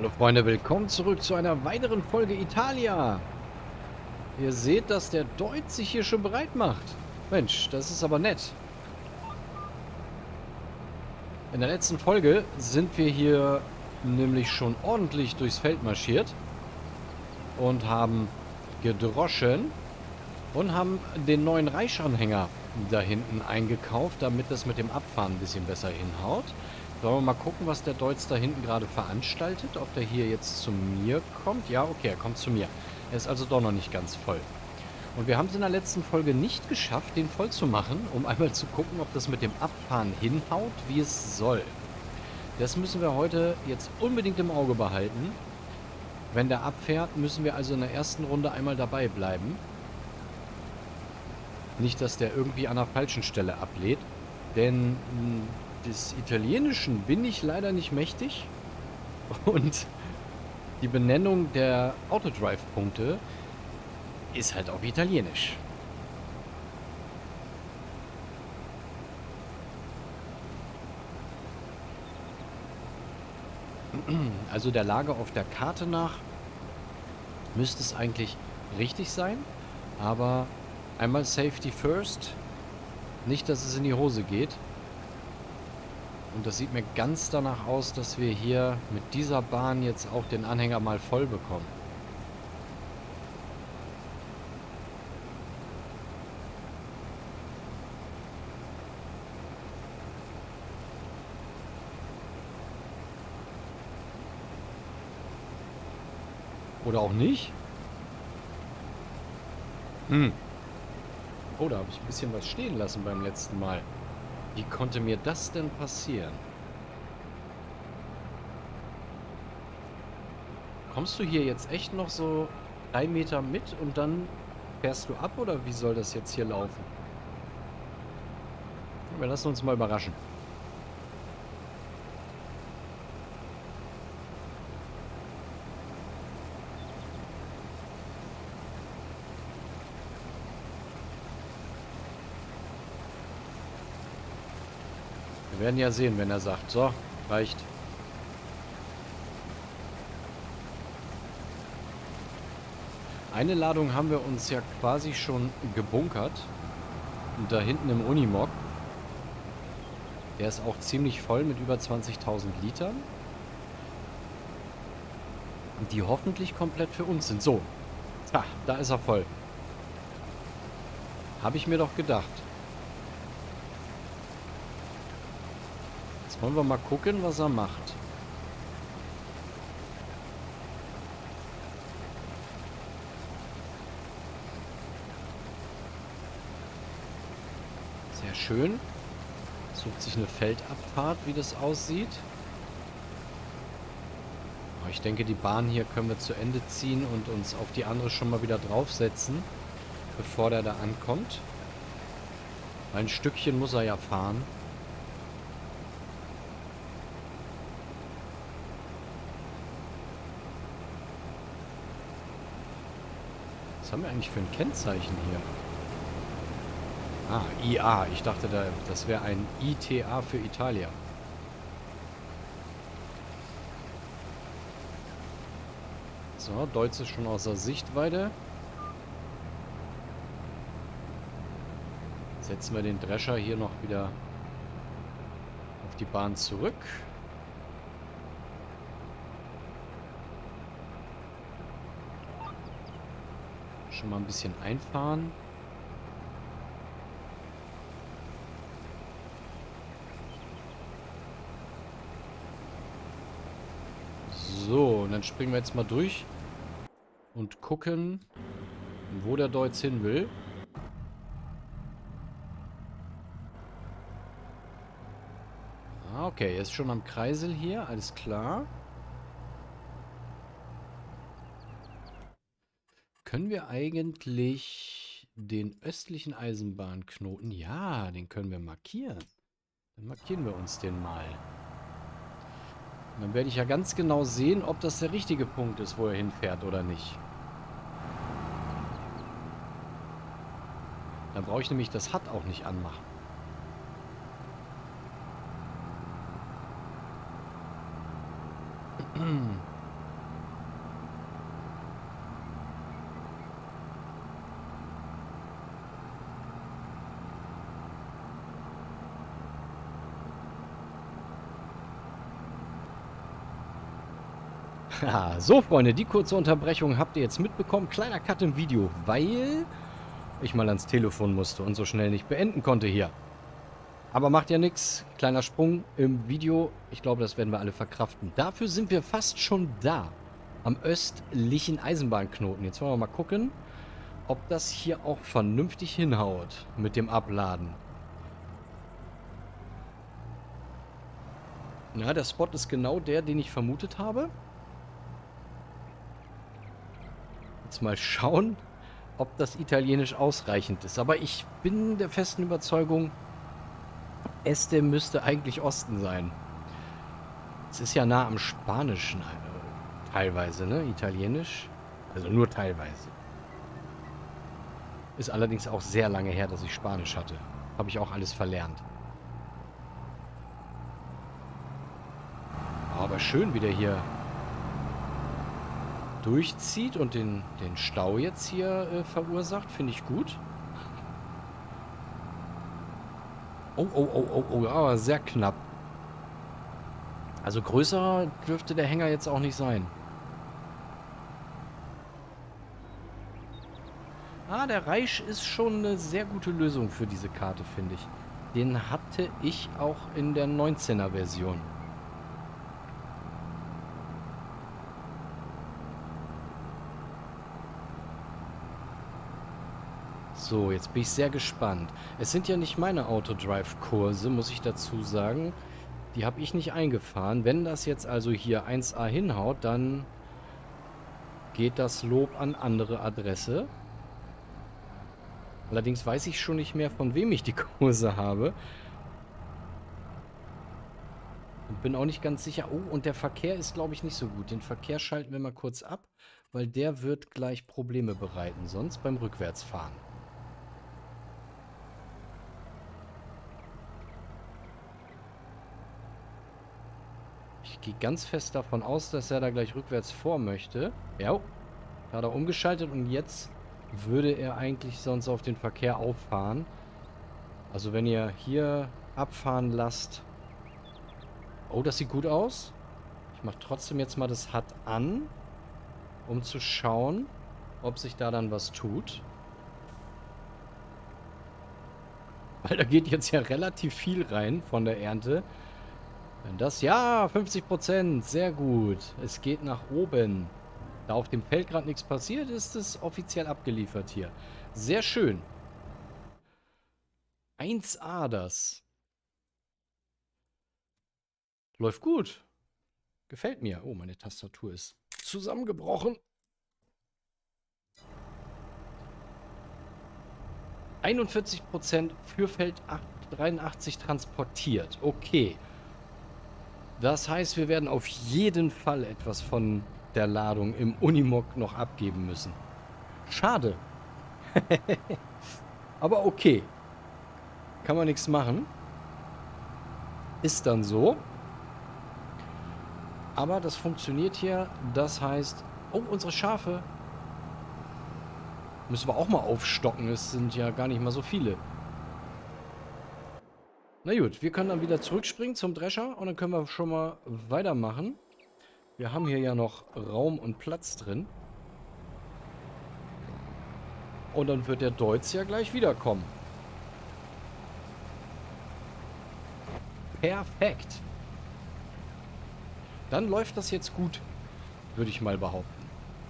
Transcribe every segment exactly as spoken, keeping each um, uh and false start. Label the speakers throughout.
Speaker 1: Hallo Freunde, willkommen zurück zu einer weiteren Folge Italia. Ihr seht, dass der Deutz sich hier schon bereit macht. Mensch, das ist aber nett. In der letzten Folge sind wir hier nämlich schon ordentlich durchs Feld marschiert und haben gedroschen und haben den neuen Reichsanhänger da hinten eingekauft, damit das mit dem Abfahren ein bisschen besser hinhaut. Sollen wir mal gucken, was der Deutz da hinten gerade veranstaltet? Ob der hier jetzt zu mir kommt? Ja, okay, er kommt zu mir. Er ist also doch noch nicht ganz voll. Und wir haben es in der letzten Folge nicht geschafft, den voll zu machen, um einmal zu gucken, ob das mit dem Abfahren hinhaut, wie es soll. Das müssen wir heute jetzt unbedingt im Auge behalten. Wenn der abfährt, müssen wir also in der ersten Runde einmal dabei bleiben. Nicht, dass der irgendwie an der falschen Stelle ablädt. Denn des Italienischen bin ich leider nicht mächtig. Und die Benennung der Autodrive-Punkte ist halt auf Italienisch. Also der Lage auf der Karte nach müsste es eigentlich richtig sein. Aber einmal Safety First. Nicht, dass es in die Hose geht. Und das sieht mir ganz danach aus, dass wir hier mit dieser Bahn jetzt auch den Anhänger mal voll bekommen. Oder auch nicht? Hm. Oh, da habe ich ein bisschen was stehen lassen beim letzten Mal. Wie konnte mir das denn passieren? Kommst du hier jetzt echt noch so drei Meter mit und dann fährst du ab oder wie soll das jetzt hier laufen? Wir lassen uns mal überraschen. Wir werden ja sehen, wenn er sagt, so, reicht. Eine Ladung haben wir uns ja quasi schon gebunkert. Und da hinten im Unimog. Der ist auch ziemlich voll mit über zwanzigtausend Litern. Die hoffentlich komplett für uns sind. So, ha, da ist er voll. Habe ich mir doch gedacht. Jetzt wollen wir mal gucken, was er macht. Sehr schön. Sucht sich eine Feldabfahrt, wie das aussieht. Aber ich denke, die Bahn hier können wir zu Ende ziehen und uns auf die andere schon mal wieder draufsetzen, bevor der da ankommt. Ein Stückchen muss er ja fahren. Was haben wir eigentlich für ein Kennzeichen hier? Ah, I A. Ich dachte, da, das wäre ein I T A für Italia. So, Deutsch ist schon außer Sichtweite. Setzen wir den Drescher hier noch wieder auf die Bahn zurück. Schon mal ein bisschen einfahren. So, und dann springen wir jetzt mal durch und gucken, wo der Deutz hin will. Ah, okay, er ist schon am Kreisel hier, alles klar. Können wir eigentlich den östlichen Eisenbahnknoten... Ja, den können wir markieren. Dann markieren wir uns den mal. Und dann werde ich ja ganz genau sehen, ob das der richtige Punkt ist, wo er hinfährt oder nicht. Dann brauche ich nämlich das H U D auch nicht anmachen. Ja, so, Freunde, die kurze Unterbrechung habt ihr jetzt mitbekommen. Kleiner Cut im Video, weil ich mal ans Telefon musste und so schnell nicht beenden konnte hier. Aber macht ja nichts. Kleiner Sprung im Video. Ich glaube, das werden wir alle verkraften. Dafür sind wir fast schon da. Am östlichen Eisenbahnknoten. Jetzt wollen wir mal gucken, ob das hier auch vernünftig hinhaut mit dem Abladen. Ja, der Spot ist genau der, den ich vermutet habe. Jetzt mal schauen, ob das Italienisch ausreichend ist. Aber ich bin der festen Überzeugung, Este müsste eigentlich Osten sein. Es ist ja nah am Spanischen äh, teilweise, ne? Italienisch. Also nur teilweise. Ist allerdings auch sehr lange her, dass ich Spanisch hatte. Habe ich auch alles verlernt. Aber schön, wie der hier durchzieht und den, den Stau jetzt hier äh, verursacht. Finde ich gut. Oh, oh, oh, oh, oh, aber sehr knapp. Also größer dürfte der Hänger jetzt auch nicht sein. Ah, der Reisch ist schon eine sehr gute Lösung für diese Karte, finde ich. Den hatte ich auch in der neunzehner Version. So, jetzt bin ich sehr gespannt. Es sind ja nicht meine Autodrive-Kurse, muss ich dazu sagen. Die habe ich nicht eingefahren. Wenn das jetzt also hier eins a hinhaut, dann geht das Lob an andere Adresse. Allerdings weiß ich schon nicht mehr, von wem ich die Kurse habe. Und bin auch nicht ganz sicher. Oh, und der Verkehr ist, glaube ich, nicht so gut. Den Verkehr schalten wir mal kurz ab, weil der wird gleich Probleme bereiten, sonst beim Rückwärtsfahren. Ich gehe ganz fest davon aus, dass er da gleich rückwärts vor möchte. Ja, hat er umgeschaltet und jetzt würde er eigentlich sonst auf den Verkehr auffahren. Also wenn ihr hier abfahren lasst. Oh, das sieht gut aus. Ich mache trotzdem jetzt mal das H U D an, um zu schauen, ob sich da dann was tut. Weil da geht jetzt ja relativ viel rein von der Ernte. Wenn das, ja, fünfzig Prozent, sehr gut. Es geht nach oben. Da auf dem Feld gerade nichts passiert, ist es offiziell abgeliefert hier. Sehr schön. eins a das. Läuft gut. Gefällt mir. Oh, meine Tastatur ist zusammengebrochen. einundvierzig Prozent für Feld dreiundachtzig transportiert. Okay. Das heißt, wir werden auf jeden Fall etwas von der Ladung im Unimog noch abgeben müssen. Schade. Aber okay. Kann man nichts machen. Ist dann so. Aber das funktioniert hier. Das heißt... Oh, unsere Schafe. Müssen wir auch mal aufstocken. Es sind ja gar nicht mal so viele. Na gut, wir können dann wieder zurückspringen zum Drescher. Und dann können wir schon mal weitermachen. Wir haben hier ja noch Raum und Platz drin. Und dann wird der Deutz ja gleich wiederkommen. Perfekt. Dann läuft das jetzt gut, würde ich mal behaupten.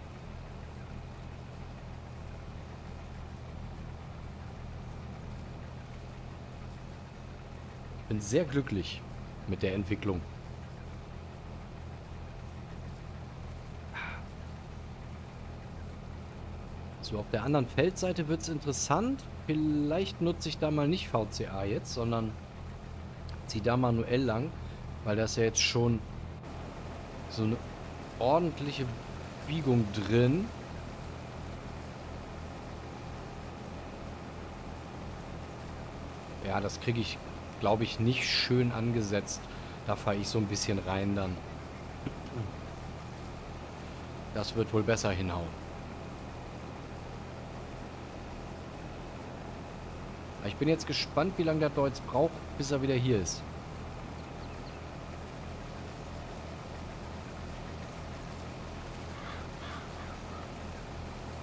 Speaker 1: Ich bin sehr glücklich mit der Entwicklung. So, auf der anderen Feldseite wird es interessant. Vielleicht nutze ich da mal nicht V C A jetzt, sondern ziehe da manuell lang, weil das ja jetzt schon so eine ordentliche Biegung drin. Ja, das kriege ich, glaube ich, nicht schön angesetzt. Da fahre ich so ein bisschen rein dann. Das wird wohl besser hinhauen. Ich bin jetzt gespannt, wie lange der Deutz braucht, bis er wieder hier ist.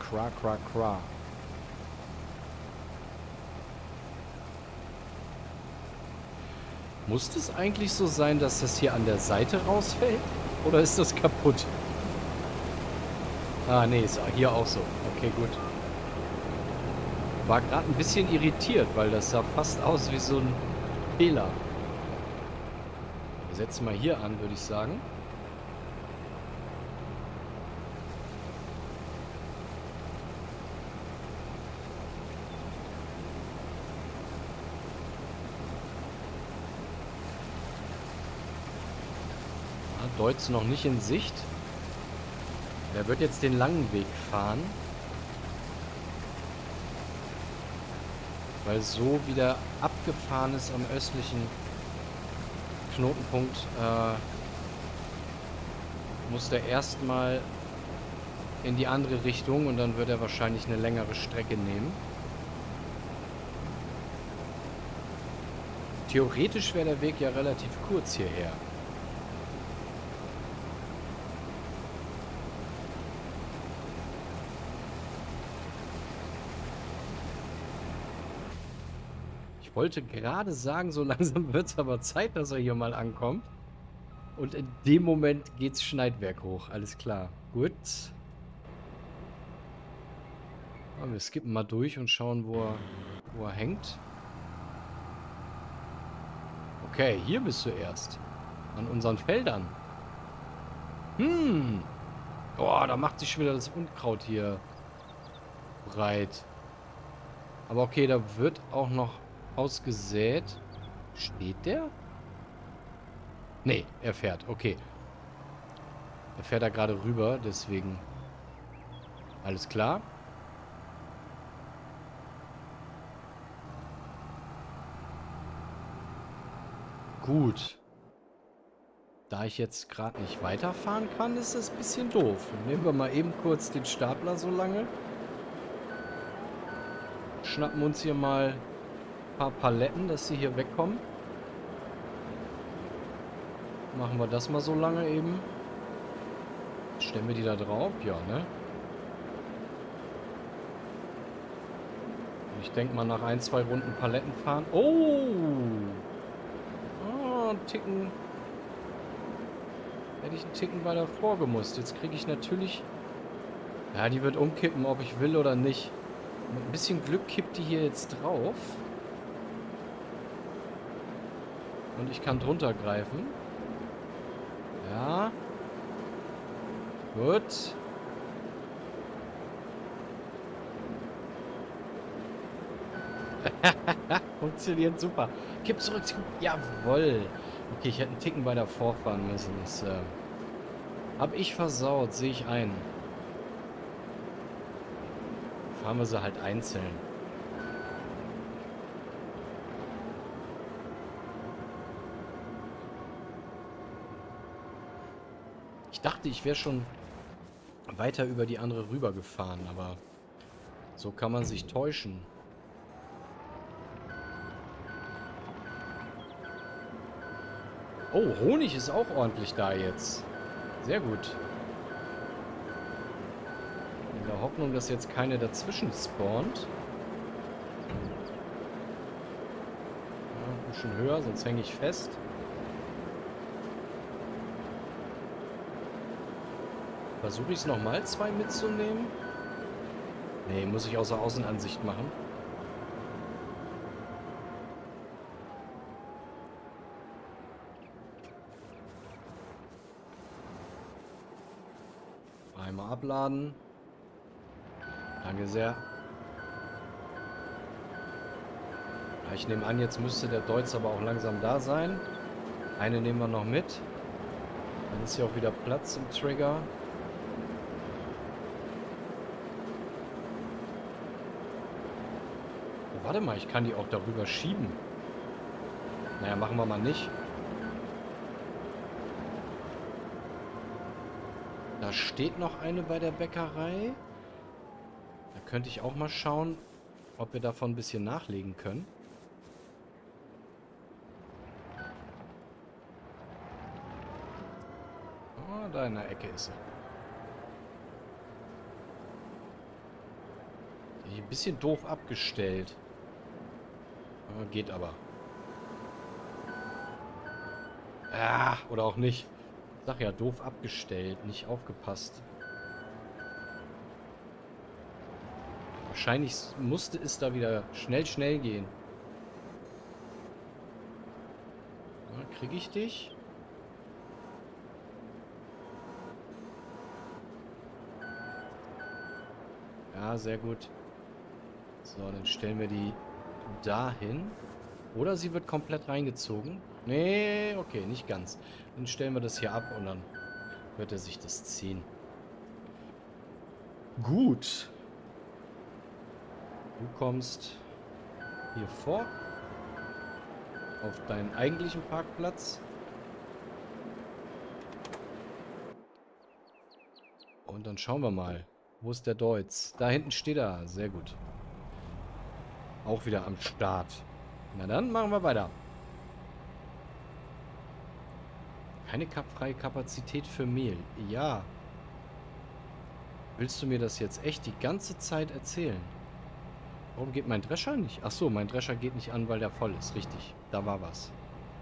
Speaker 1: Kra, kra, kra. Muss es eigentlich so sein, dass das hier an der Seite rausfällt? Oder ist das kaputt? Ah, nee, ist hier auch so. Okay, gut. War gerade ein bisschen irritiert, weil das sah fast aus wie so ein Fehler. Wir setzen mal hier an, würde ich sagen. Deutz noch nicht in Sicht. Der wird jetzt den langen Weg fahren. Weil so wie der abgefahren ist am östlichen Knotenpunkt, äh, muss der erstmal in die andere Richtung und dann wird er wahrscheinlich eine längere Strecke nehmen. Theoretisch wäre der Weg ja relativ kurz hierher. Ich wollte gerade sagen, so langsam wird es aber Zeit, dass er hier mal ankommt. Und in dem Moment geht's Schneidwerk hoch. Alles klar. Gut. Aber wir skippen mal durch und schauen, wo er, wo er hängt. Okay, hier bist du erst. An unseren Feldern. Hm. Boah, da macht sich schon wieder das Unkraut hier breit. Aber okay, da wird auch noch ausgesät. Steht der? Nee, er fährt. Okay. Er fährt da gerade rüber, deswegen. Alles klar. Gut. Da ich jetzt gerade nicht weiterfahren kann, ist das ein bisschen doof. Nehmen wir mal eben kurz den Stapler so lange. Schnappen uns hier mal ein paar Paletten, dass sie hier wegkommen. Machen wir das mal so lange eben. Stellen wir die da drauf? Ja, ne? Ich denke mal nach ein, zwei Runden Paletten fahren. Oh! Oh, ein Ticken. Hätte ich einen Ticken weiter vorgemusst. Jetzt kriege ich natürlich... Ja, die wird umkippen, ob ich will oder nicht. Mit ein bisschen Glück kippt die hier jetzt drauf. Und ich kann drunter greifen. Ja. Gut. Funktioniert super. Kipp zurück. Jawoll. Okay, ich hätte einen Ticken weiter vorfahren müssen. Das äh, habe ich versaut. Sehe ich ein. Fahren wir sie halt einzeln. Ich dachte, ich wäre schon weiter über die andere rüber gefahren, aber so kann man sich täuschen. Oh, Honig ist auch ordentlich da jetzt. Sehr gut. In der Hoffnung, dass jetzt keine dazwischen spawnt. Ja, ein bisschen höher, sonst hänge ich fest. Versuche ich es nochmal, zwei mitzunehmen? Nee, muss ich außer Außenansicht machen. Einmal abladen. Danke sehr. Ja, ich nehme an, jetzt müsste der Deutz aber auch langsam da sein. Eine nehmen wir noch mit. Dann ist hier auch wieder Platz im Trigger. Oh, warte mal, ich kann die auch darüber schieben. Naja, machen wir mal nicht. Da steht noch eine bei der Bäckerei. Da könnte ich auch mal schauen, ob wir davon ein bisschen nachlegen können. Oh, da in der Ecke ist sie. Ein bisschen doof abgestellt. Aber geht aber. Ah, oder auch nicht. Ich sag ja, doof abgestellt, nicht aufgepasst. Wahrscheinlich musste es da wieder schnell, schnell gehen. Ja, kriege ich dich? Ja, sehr gut. So, dann stellen wir die dahin. Oder sie wird komplett reingezogen. Nee, okay, nicht ganz. Dann stellen wir das hier ab und dann wird er sich das ziehen. Gut. Du kommst hier vor. Auf deinen eigentlichen Parkplatz. Und dann schauen wir mal. Wo ist der Deutz? Da hinten steht er. Sehr gut. Auch wieder am Start. Na dann, machen wir weiter. Keine freie Kapazität für Mehl. Ja. Willst du mir das jetzt echt die ganze Zeit erzählen? Warum geht mein Drescher nicht? Ach so, mein Drescher geht nicht an, weil der voll ist. Richtig. Da war was.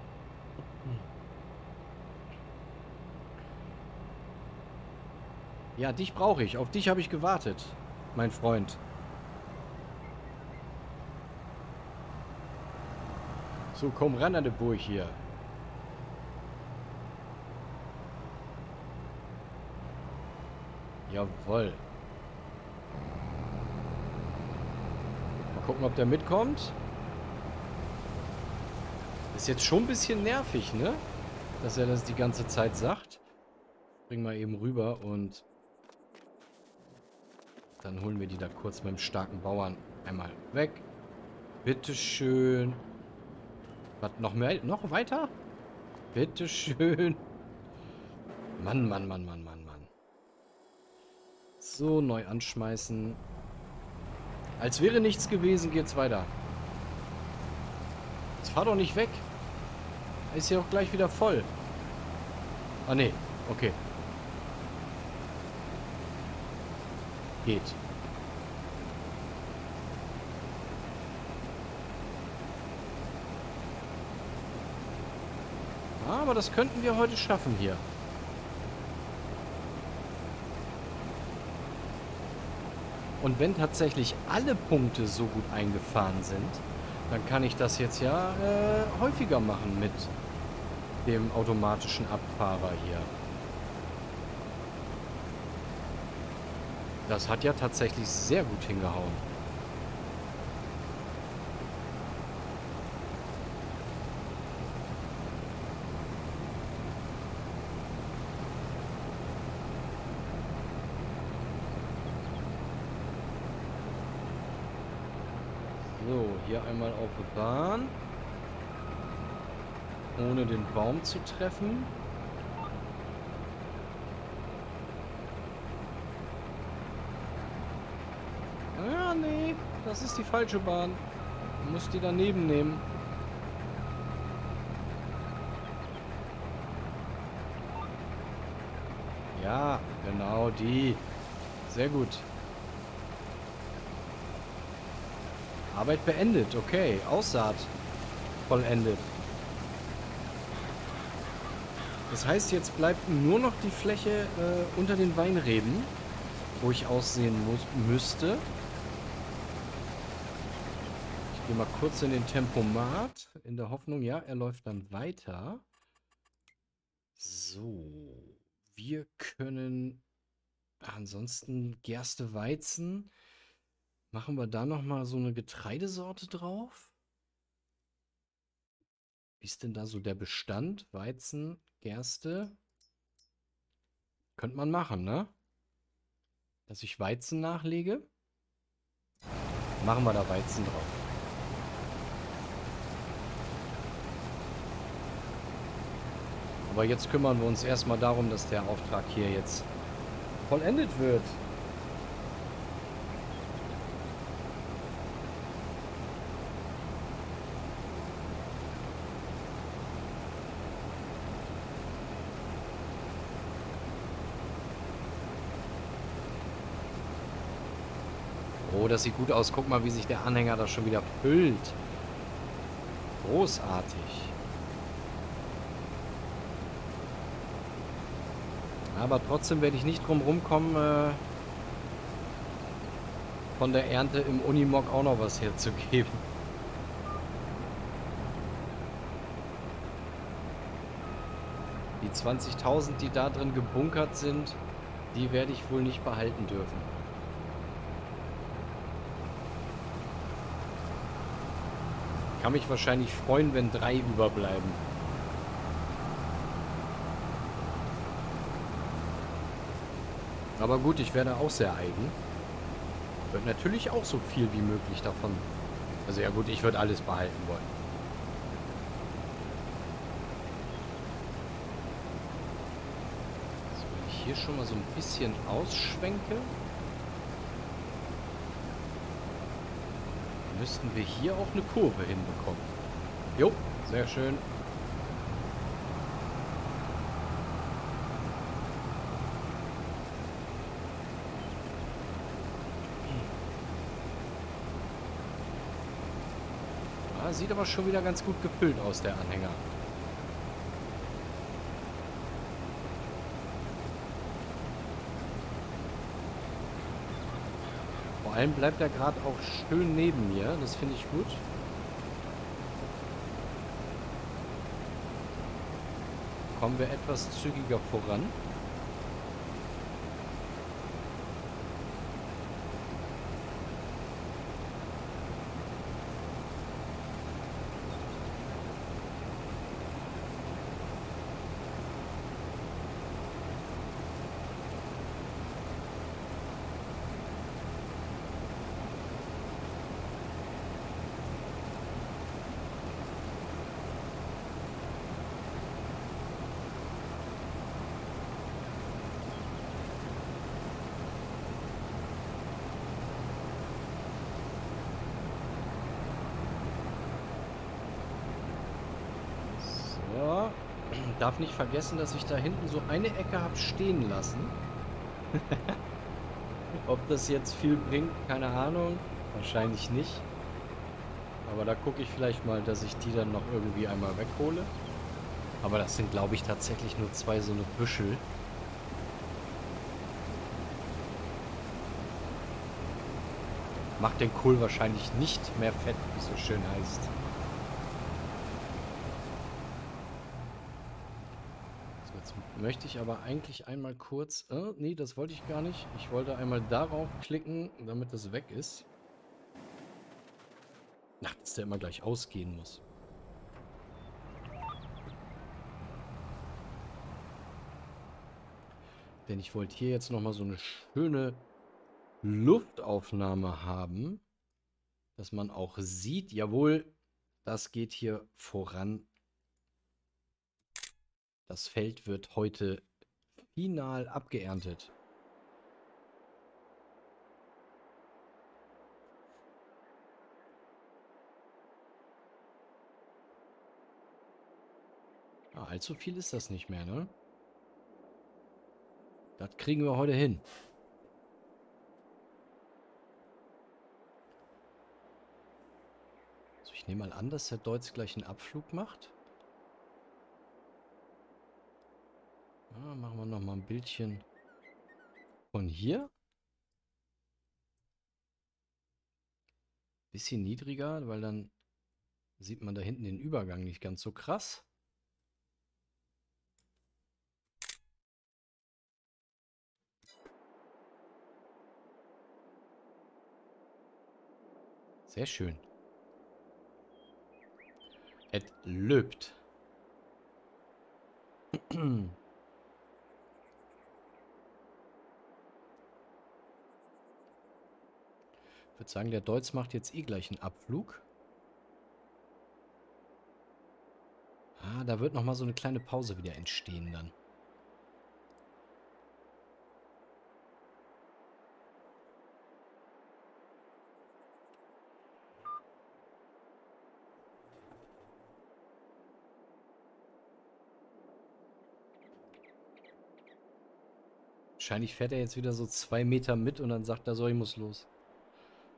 Speaker 1: Ja, dich brauche ich. Auf dich habe ich gewartet, mein Freund. So, komm ran an die Burg hier. Jawohl. Mal gucken, ob der mitkommt. Ist jetzt schon ein bisschen nervig, ne? Dass er das die ganze Zeit sagt. Bring mal eben rüber und dann holen wir die da kurz mit dem starken Bauern einmal weg. Bitteschön. Was, noch mehr? Noch weiter? Bitteschön. Mann, Mann, Mann, Mann, Mann, Mann. So, neu anschmeißen. Als wäre nichts gewesen, geht's weiter. Jetzt fahr doch nicht weg. Ist ja auch gleich wieder voll. Ah, nee. Okay. Geht. Aber das könnten wir heute schaffen hier. Und wenn tatsächlich alle Punkte so gut eingefahren sind, dann kann ich das jetzt ja äh, häufiger machen mit dem automatischen Abfahrer hier. Das hat ja tatsächlich sehr gut hingehauen. So, hier einmal auf die Bahn. Ohne den Baum zu treffen. Ah, nee, das ist die falsche Bahn. Du musst die daneben nehmen. Ja, genau die. Sehr gut. Arbeit beendet. Okay, Aussaat vollendet. Das heißt, jetzt bleibt nur noch die Fläche äh, unter den Weinreben, wo ich aussehen muss, müsste. Ich gehe mal kurz in den Tempomat, in der Hoffnung, ja, er läuft dann weiter. So, wir können ansonsten Gerste, Weizen. Machen wir da nochmal so eine Getreidesorte drauf? Wie ist denn da so der Bestand? Weizen, Gerste. Könnte man machen, ne? Dass ich Weizen nachlege. Machen wir da Weizen drauf. Aber jetzt kümmern wir uns erstmal darum, dass der Auftrag hier jetzt vollendet wird. Oh, das sieht gut aus. Guck mal, wie sich der Anhänger da schon wieder füllt. Großartig. Aber trotzdem werde ich nicht drum rumkommen, äh, von der Ernte im Unimog auch noch was herzugeben. Die zwanzigtausend, die da drin gebunkert sind, die werde ich wohl nicht behalten dürfen. Kann mich wahrscheinlich freuen, wenn drei überbleiben. Aber gut, ich werde auch sehr eigen. Wird natürlich auch so viel wie möglich davon. Also ja gut, ich würde alles behalten wollen. So, wenn ich hier schon mal so ein bisschen ausschwenke, müssten wir hier auch eine Kurve hinbekommen. Jo, sehr schön. Ah, sieht aber schon wieder ganz gut gefüllt aus, der Anhänger. Vor allem bleibt er gerade auch schön neben mir. Das finde ich gut. Kommen wir etwas zügiger voran. So. Darf nicht vergessen, dass ich da hinten so eine Ecke habe stehen lassen. Ob das jetzt viel bringt, keine Ahnung. Wahrscheinlich nicht. Aber da gucke ich vielleicht mal, dass ich die dann noch irgendwie einmal weghole. Aber das sind, glaube ich, tatsächlich nur zwei so eine Büschel. Macht den Kohl wahrscheinlich nicht mehr fett, wie es so schön heißt. So, jetzt möchte ich aber eigentlich einmal kurz... Äh, nee, das wollte ich gar nicht. Ich wollte einmal darauf klicken, damit das weg ist. Ach, dass der immer gleich ausgehen muss. Denn ich wollte hier jetzt nochmal so eine schöne Luftaufnahme haben, dass man auch sieht, jawohl, das geht hier voran. Das Feld wird heute final abgeerntet. Ah, allzu viel ist das nicht mehr, ne? Das kriegen wir heute hin. So, ich nehme mal an, dass der Deutz gleich einen Abflug macht. Ah, machen wir noch mal ein Bildchen von hier. Bisschen niedriger, weil dann sieht man da hinten den Übergang nicht ganz so krass. Sehr schön. Es löbt. Ich würde sagen, der Deutz macht jetzt eh gleich einen Abflug. Ah, da wird nochmal so eine kleine Pause wieder entstehen dann. Wahrscheinlich fährt er jetzt wieder so zwei Meter mit und dann sagt er so, ich muss los.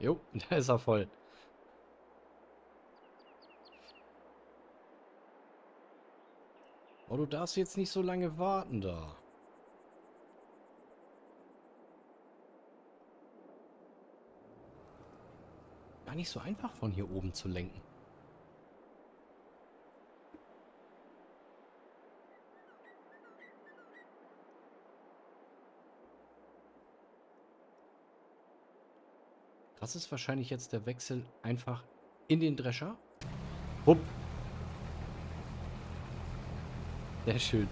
Speaker 1: Jo, da ist er voll. Oh, du darfst jetzt nicht so lange warten da. Gar nicht so einfach von hier oben zu lenken. Das ist wahrscheinlich jetzt der Wechsel einfach in den Drescher. Hupp. Sehr schön.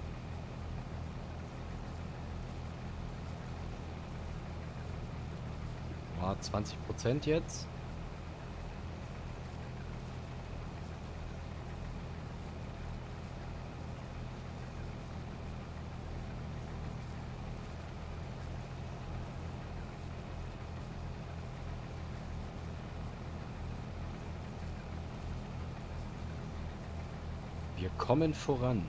Speaker 1: Oh, zwanzig Prozent jetzt. Wir kommen voran.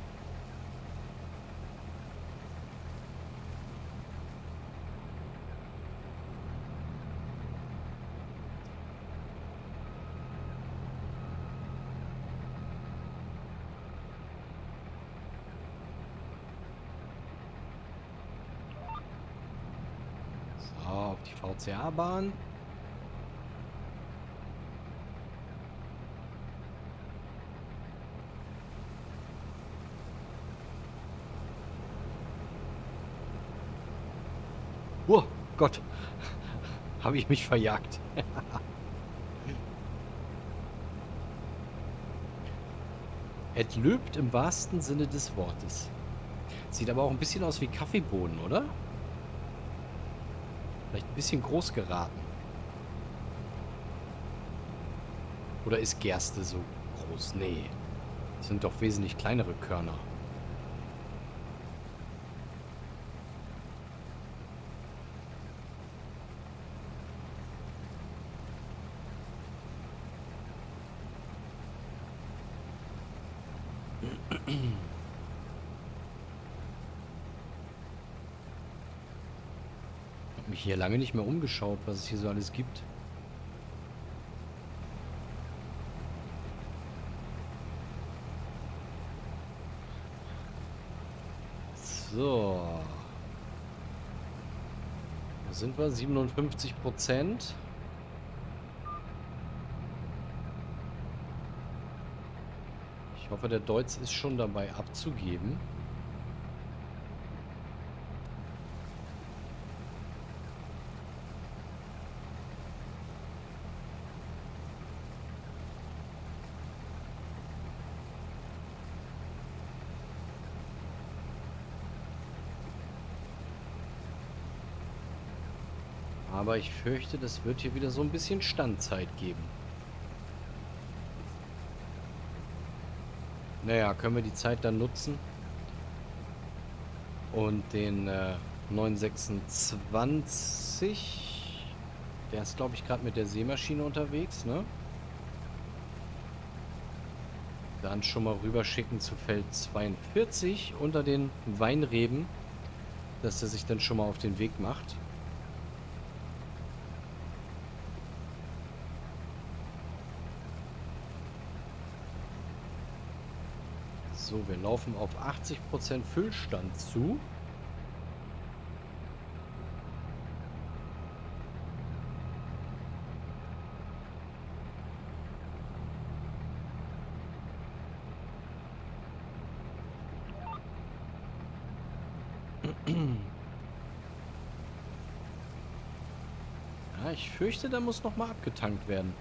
Speaker 1: So, auf die V C A-Bahn. Oh Gott, habe ich mich verjagt. Es löbt im wahrsten Sinne des Wortes. Sieht aber auch ein bisschen aus wie Kaffeebohnen, oder? Vielleicht ein bisschen groß geraten. Oder ist Gerste so groß? Nee. Das sind doch wesentlich kleinere Körner. Ich habe mich hier lange nicht mehr umgeschaut, was es hier so alles gibt. So. Wo sind wir? siebenundfünfzig Prozent. Ich hoffe, der Deutz ist schon dabei abzugeben. Aber ich fürchte, das wird hier wieder so ein bisschen Standzeit geben. Naja, können wir die Zeit dann nutzen und den äh, neun sechsundzwanzig, der ist, glaube ich, gerade mit der Sämaschine unterwegs, ne? Dann schon mal rüberschicken zu Feld zweiundvierzig unter den Weinreben, dass er sich dann schon mal auf den Weg macht. So, wir laufen auf achtzig Prozent Füllstand zu. Ja, ich fürchte, da muss noch mal abgetankt werden.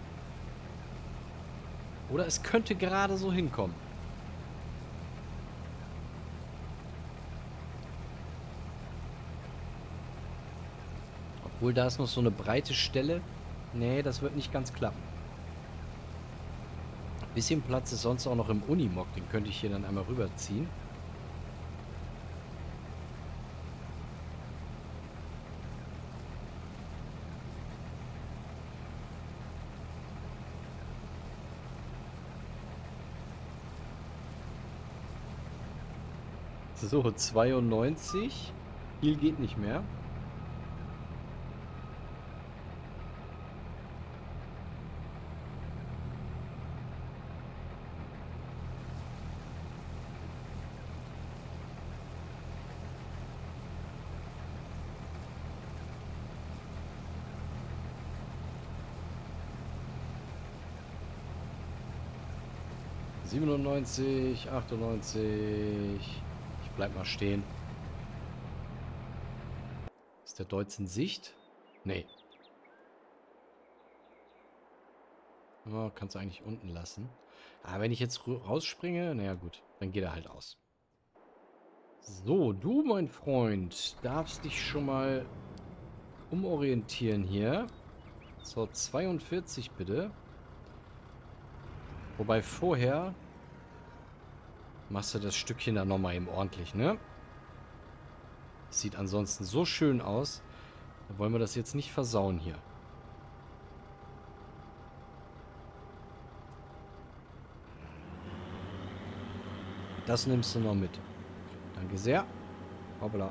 Speaker 1: Oder es könnte gerade so hinkommen. Obwohl, da ist noch so eine breite Stelle. Nee, das wird nicht ganz klappen. Ein bisschen Platz ist sonst auch noch im Unimog. Den könnte ich hier dann einmal rüberziehen. So, zweiundneunzig. Viel geht nicht mehr. siebenundneunzig, achtundneunzig. Ich bleib mal stehen. Ist der Deutz in Sicht? Nee. Oh, kannst du eigentlich unten lassen. Aber wenn ich jetzt rausspringe, naja gut, dann geht er halt aus. So, du, mein Freund, darfst dich schon mal umorientieren hier. So, zweiundvierzig bitte. Wobei vorher machst du das Stückchen dann nochmal eben ordentlich, ne? Sieht ansonsten so schön aus. Da wollen wir das jetzt nicht versauen hier. Das nimmst du noch mit. Danke sehr. Hoppla.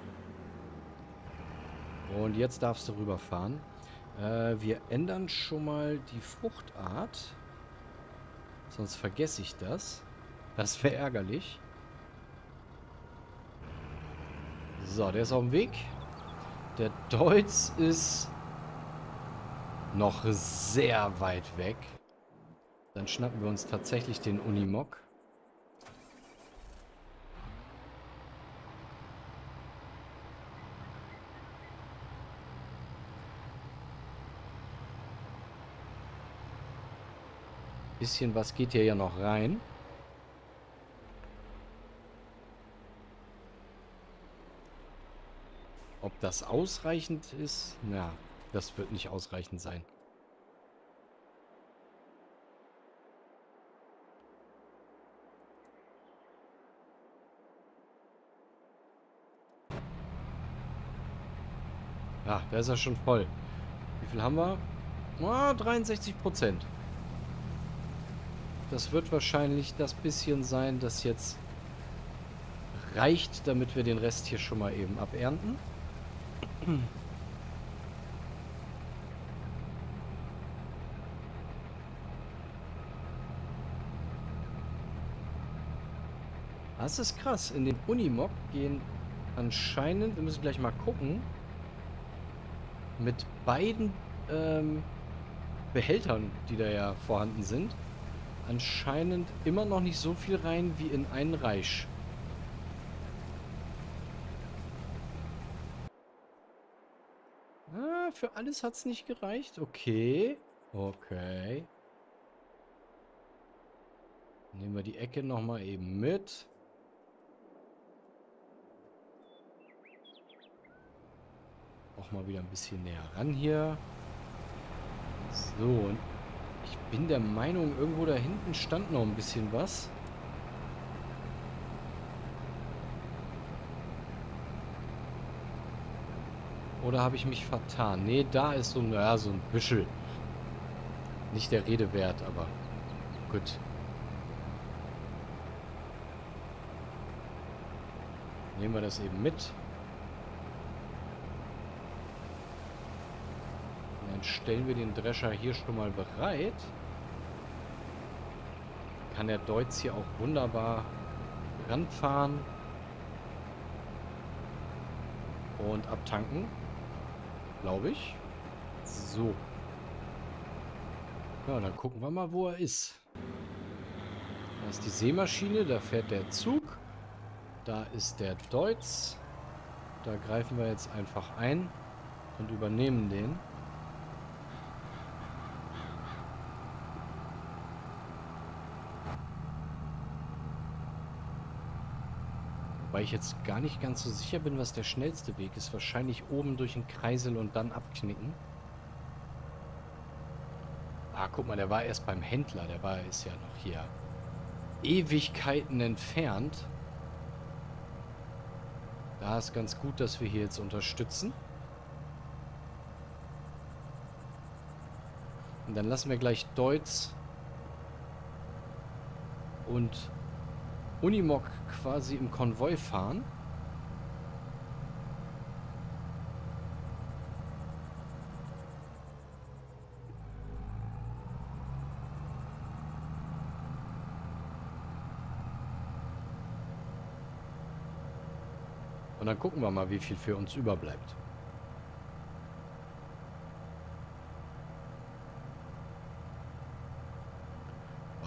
Speaker 1: Und jetzt darfst du rüberfahren. Äh, wir ändern schon mal die Fruchtart. Sonst vergesse ich das. Das wäre ärgerlich. So, der ist auf dem Weg. Der Deutz ist noch sehr weit weg. Dann schnappen wir uns tatsächlich den Unimog. Bisschen was geht hier ja noch rein. Ob das ausreichend ist? Na, das wird nicht ausreichend sein. Ja, der ist ja schon voll. Wie viel haben wir? Ah, dreiundsechzig Prozent. Das wird wahrscheinlich das bisschen sein, das jetzt reicht, damit wir den Rest hier schon mal eben abernten. Das ist krass. In den Unimog gehen anscheinend, wir müssen gleich mal gucken, mit beiden ähm, Behältern, die da ja vorhanden sind, anscheinend immer noch nicht so viel rein wie in einen Reich. Ah, für alles hat es nicht gereicht. Okay. Okay. Nehmen wir die Ecke nochmal eben mit. Auch mal wieder ein bisschen näher ran hier. So, und ich bin der Meinung, irgendwo da hinten stand noch ein bisschen was. Oder habe ich mich vertan? Nee, da ist so ein, ja, so ein Büschel. Nicht der Rede wert, aber gut. Nehmen wir das eben mit. Und dann stellen wir den Drescher hier schon mal bereit. Kann der Deutz hier auch wunderbar ranfahren. Und abtanken. Glaube ich. So. Ja, dann gucken wir mal, wo er ist. Da ist die Seemaschine, da fährt der Zug. Da ist der Deutz. Da greifen wir jetzt einfach ein und übernehmen den. Weil ich jetzt gar nicht ganz so sicher bin, was der schnellste Weg ist. Wahrscheinlich oben durch den Kreisel und dann abknicken. Ah, guck mal, der war erst beim Händler. Der war ist ja noch hier Ewigkeiten entfernt. Da ist ganz gut, dass wir hier jetzt unterstützen. Und dann lassen wir gleich Deutz und Unimog quasi im Konvoi fahren. Und dann gucken wir mal, wie viel für uns überbleibt.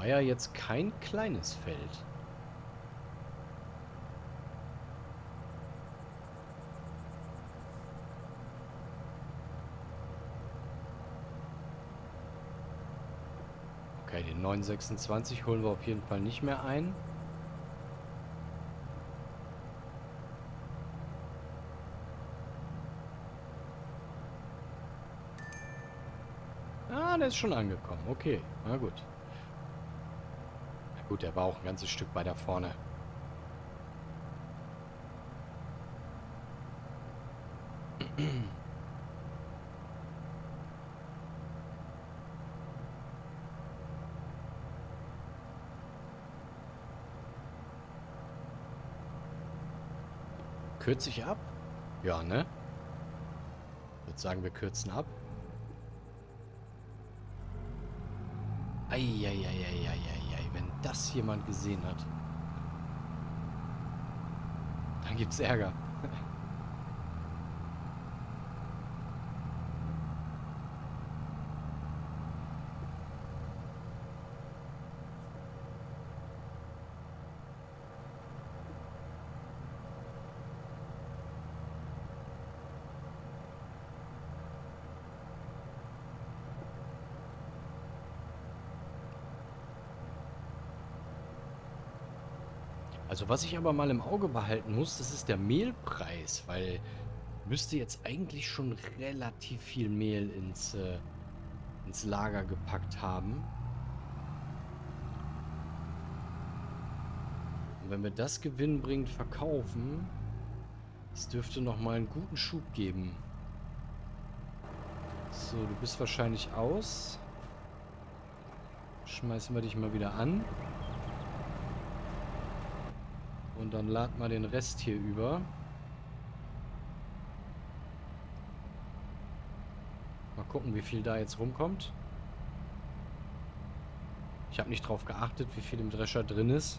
Speaker 1: war ja jetzt kein kleines Feld. Okay, den neun sechsundzwanzig holen wir auf jeden Fall nicht mehr ein. Ah, der ist schon angekommen. Okay, na gut. Na gut, der war auch ein ganzes Stück weiter vorne. Kürze ich ab? Ja, ne? Ich würde sagen, wir kürzen ab. Eieieiei, wenn das jemand gesehen hat, dann gibt's Ärger. Also was ich aber mal im Auge behalten muss, das ist der Mehlpreis, weil müsste jetzt eigentlich schon relativ viel Mehl ins, äh, ins Lager gepackt haben. Und wenn wir das gewinnbringend verkaufen, das dürfte nochmal einen guten Schub geben. So, du bist wahrscheinlich aus. Schmeißen wir dich mal wieder an. Und dann laden wir den Rest hier über. Mal gucken, wie viel da jetzt rumkommt. Ich habe nicht drauf geachtet, wie viel im Drescher drin ist.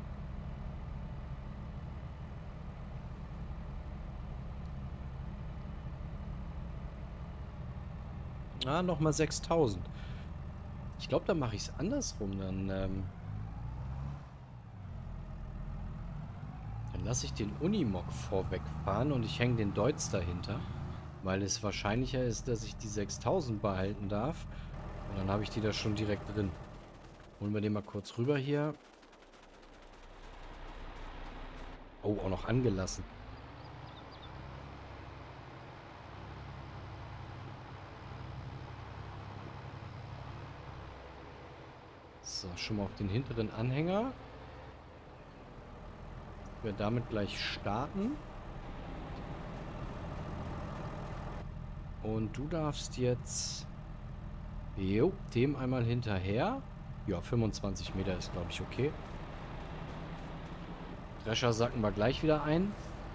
Speaker 1: Ah, nochmal sechstausend. Ich glaube, dann mache ich es andersrum. Dann, ähm, dann lasse ich den Unimog vorwegfahren und ich hänge den Deutz dahinter. Weil es wahrscheinlicher ist, dass ich die sechstausend behalten darf. Und dann habe ich die da schon direkt drin. Holen wir den mal kurz rüber hier. Oh, auch noch angelassen. So, schon mal auf den hinteren Anhänger. Wir damit gleich starten. Und du darfst jetzt... Jo, dem einmal hinterher. Ja, fünfundzwanzig Meter ist, glaube ich, okay. Drescher sacken wir gleich wieder ein.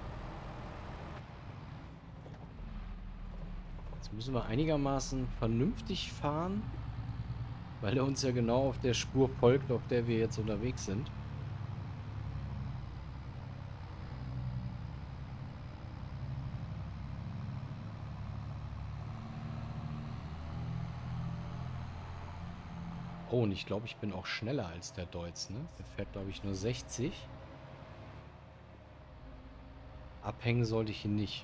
Speaker 1: Jetzt müssen wir einigermaßen vernünftig fahren, weil er uns ja genau auf der Spur folgt, auf der wir jetzt unterwegs sind. Oh, und ich glaube, ich bin auch schneller als der Deutz, ne? Der fährt, glaube ich, nur sechzig. Abhängen sollte ich ihn nicht.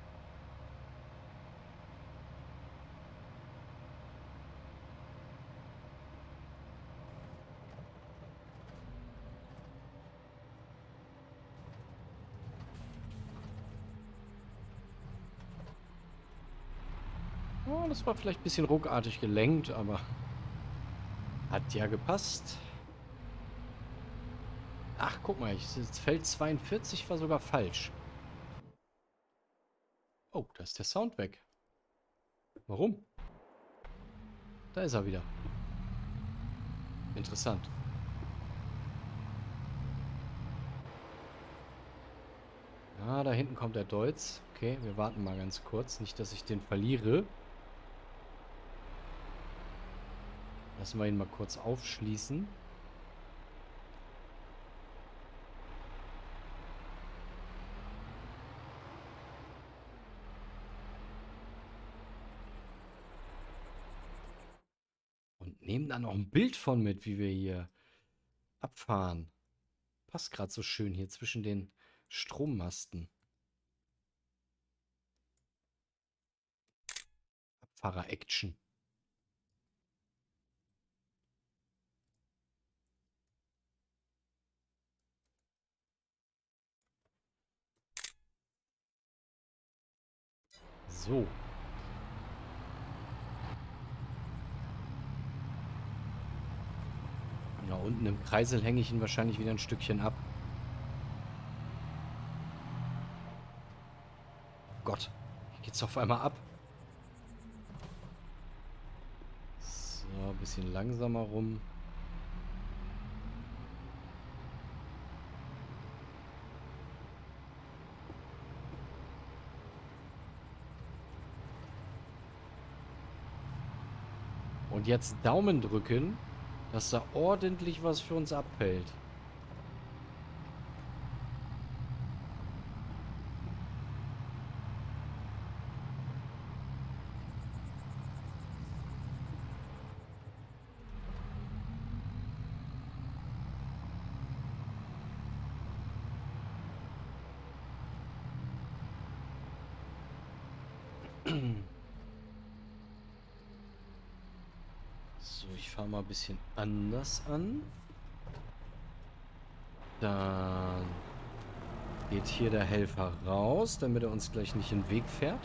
Speaker 1: Oh, das war vielleicht ein bisschen ruckartig gelenkt, aber hat ja gepasst. Ach, guck mal, ich, das Feld zweiundvierzig war sogar falsch. Oh, da ist der Sound weg. Warum? Da ist er wieder. Interessant. Ah, da hinten kommt der Deutz. Okay, wir warten mal ganz kurz. Nicht, dass ich den verliere. Lassen wir ihn mal kurz aufschließen. Und nehmen da noch ein Bild von mit, wie wir hier abfahren. Passt gerade so schön hier zwischen den Strommasten. Abfahrer-Action. So. Da unten im Kreisel hänge ich ihn wahrscheinlich wieder ein Stückchen ab. Gott, hier geht's auf einmal ab. So, ein bisschen langsamer rum. Und jetzt Daumen drücken, dass da ordentlich was für uns abfällt. So, ich fahre mal ein bisschen anders an. Dann geht hier der Helfer raus, damit er uns gleich nicht in den Weg fährt.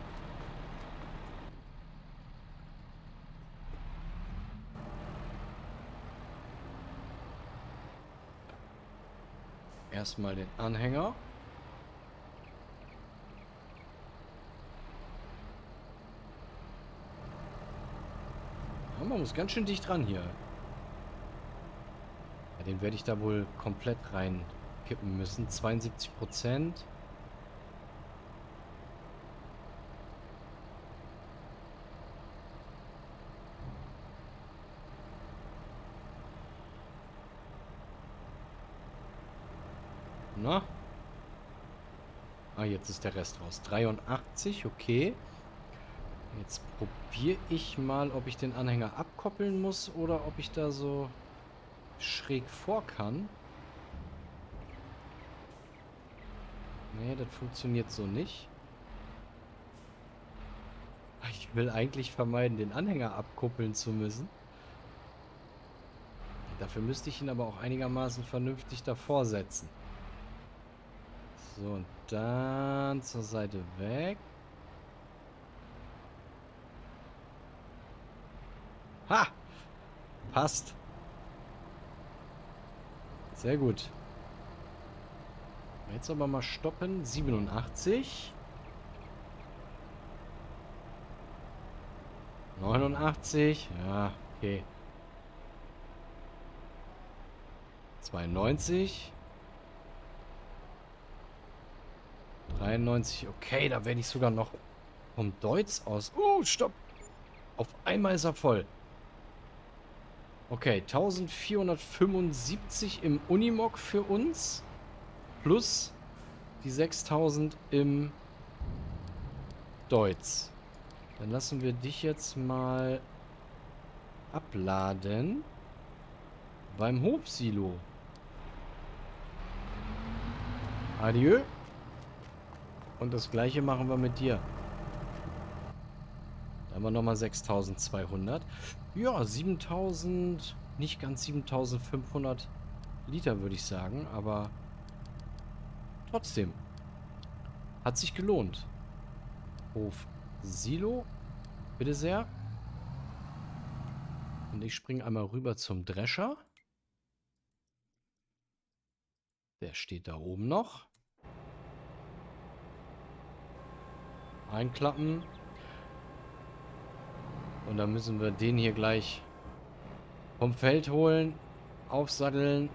Speaker 1: Erstmal den Anhänger. Ja, man muss ganz schön dicht dran hier. Ja, den werde ich da wohl komplett reinkippen müssen. zweiundsiebzig Prozent. Na? Ah, jetzt ist der Rest raus. dreiundachtzig, okay. Jetzt probiere ich mal, ob ich den Anhänger abkoppeln muss oder ob ich da so schräg vor kann. Nee, das funktioniert so nicht. Ich will eigentlich vermeiden, den Anhänger abkuppeln zu müssen. Dafür müsste ich ihn aber auch einigermaßen vernünftig davor setzen. So, und dann zur Seite weg. Ha! Passt. Sehr gut. Jetzt aber mal stoppen. siebenundachtzig. neunundachtzig. Ja, okay. zweiundneunzig. dreiundneunzig. Okay, da werde ich sogar noch vom Deutz aus. Oh, stopp. Auf einmal ist er voll. Okay, eintausendvierhundertfünfundsiebzig im Unimog für uns. Plus die sechstausend im Deutz. Dann lassen wir dich jetzt mal abladen beim Hofsilo. Adieu. Und das gleiche machen wir mit dir. Da haben wir nochmal sechstausendzweihundert. Ja, siebentausend, nicht ganz siebentausendfünfhundert Liter, würde ich sagen. Aber trotzdem. Hat sich gelohnt. Hof Silo. Bitte sehr. Und ich springe einmal rüber zum Drescher. Der steht da oben noch. Einklappen. Und dann müssen wir den hier gleich vom Feld holen, aufsatteln.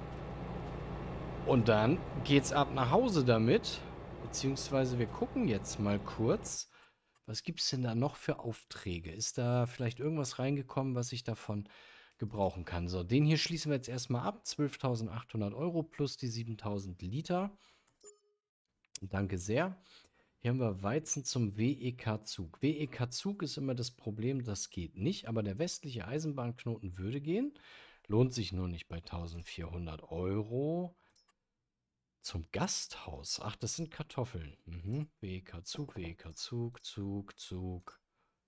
Speaker 1: Und dann geht's ab nach Hause damit. Beziehungsweise wir gucken jetzt mal kurz, was gibt es denn da noch für Aufträge? Ist da vielleicht irgendwas reingekommen, was ich davon gebrauchen kann? So, den hier schließen wir jetzt erstmal ab. zwölftausendachthundert Euro plus die siebentausend Liter. Danke sehr. Hier haben wir Weizen zum W E K-Zug. W E K-Zug ist immer das Problem, das geht nicht, aber der westliche Eisenbahnknoten würde gehen. Lohnt sich nur nicht bei eintausendvierhundert Euro. Zum Gasthaus. Ach, das sind Kartoffeln. Mhm. W E K-Zug, W E K-Zug, Zug, Zug.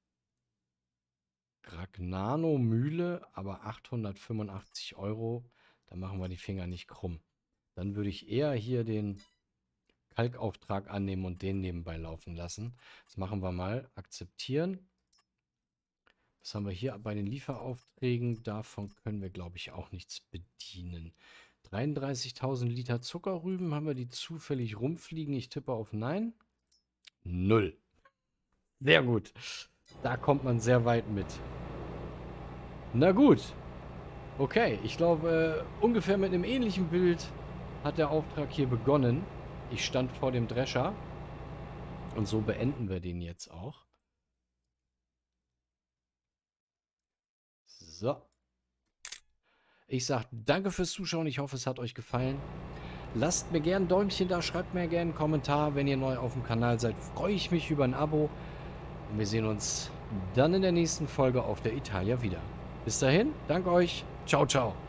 Speaker 1: Gragnano Mühle, aber achthundertfünfundachtzig Euro. Da machen wir die Finger nicht krumm. Dann würde ich eher hier den Kalkauftrag annehmen und den nebenbei laufen lassen. Das machen wir mal. Akzeptieren. Was haben wir hier bei den Lieferaufträgen? Davon können wir, glaube ich, auch nichts bedienen. dreiunddreißigtausend Liter Zuckerrüben. Haben wir die zufällig rumfliegen? Ich tippe auf Nein. Null. Sehr gut. Da kommt man sehr weit mit. Na gut. Okay, ich glaube, äh, ungefähr mit einem ähnlichen Bild hat der Auftrag hier begonnen. Ich stand vor dem Drescher. Und so beenden wir den jetzt auch. So. Ich sage danke fürs Zuschauen. Ich hoffe, es hat euch gefallen. Lasst mir gerne ein Däumchen da. Schreibt mir gerne einen Kommentar. Wenn ihr neu auf dem Kanal seid, freue ich mich über ein Abo. Und wir sehen uns dann in der nächsten Folge auf der Italia wieder. Bis dahin, danke euch. Ciao, ciao.